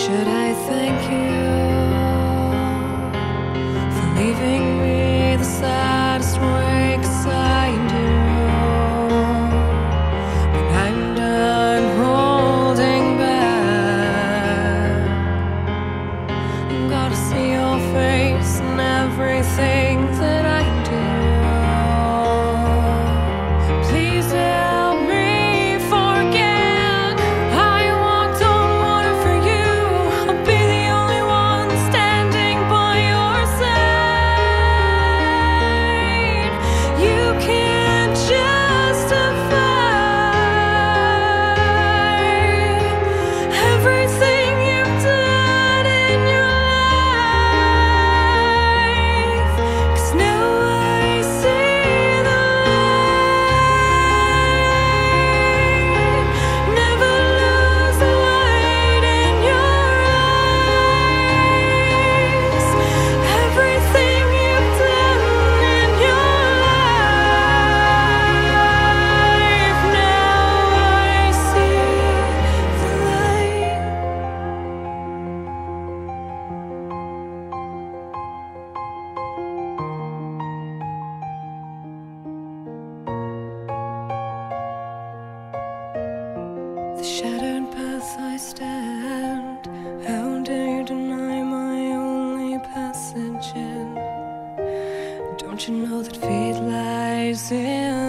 Should I thank you for leaving me the saddest way? 'Cause I do. But I'm done holding back. Gotta see your face in everything that I do. Please help me forget. I walked on water for you. I'll be the only one standing by your side. You can't justify everything you've done in your life. 'Cause now I see the light. Never lose the light in your eyes. Everything you've done in your life. Now I see the light. The shattered path I stand. How dare you deny my only passage in? Don't you know that fate lies in